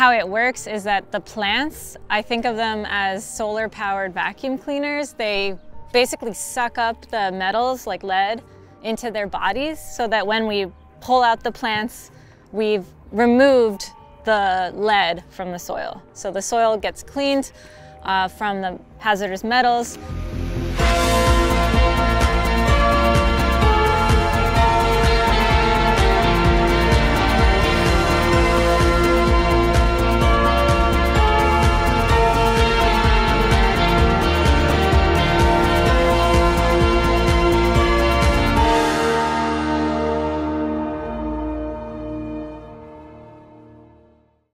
how it works is that the plants, I think of them as solar-powered vacuum cleaners. They basically suck up the metals like lead into their bodies so that when we pull out the plants, we've removed the lead from the soil. So the soil gets cleaned from the hazardous metals.